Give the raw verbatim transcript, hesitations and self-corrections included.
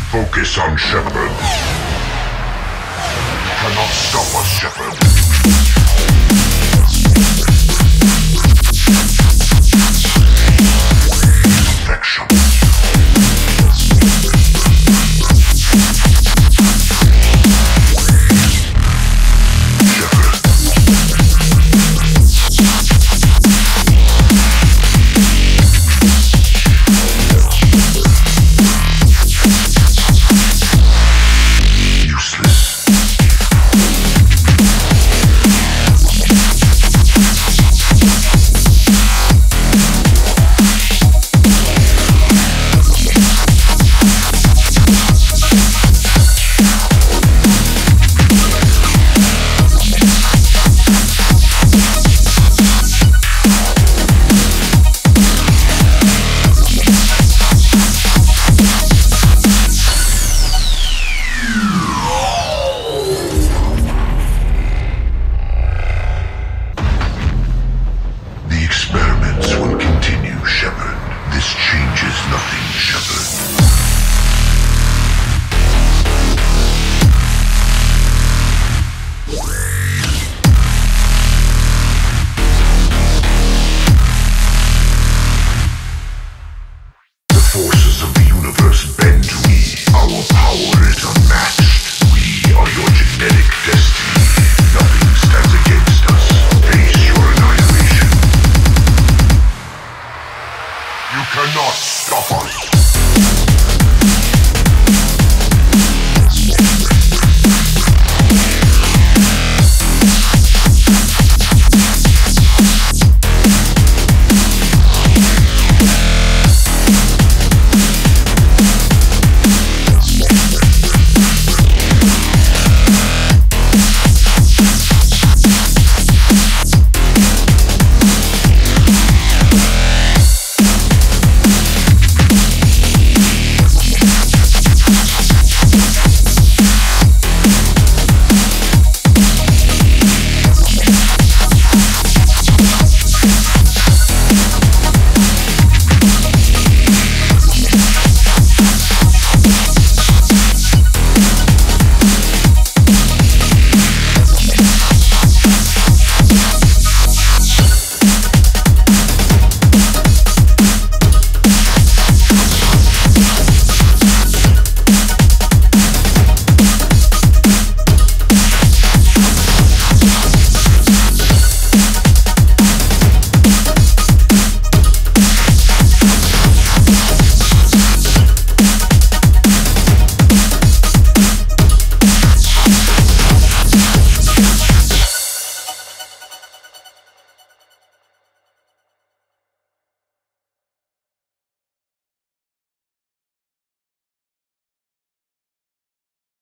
Focus on Shepard. You cannot stop us, Shepard. Perfection. Experiments will continue, Shepard. This changes nothing, Shepard. The forces of the universe bend to me. Our power is unmatched. We are your genetic destiny. Nothing stands against us. Face your annihilation. You cannot stop us!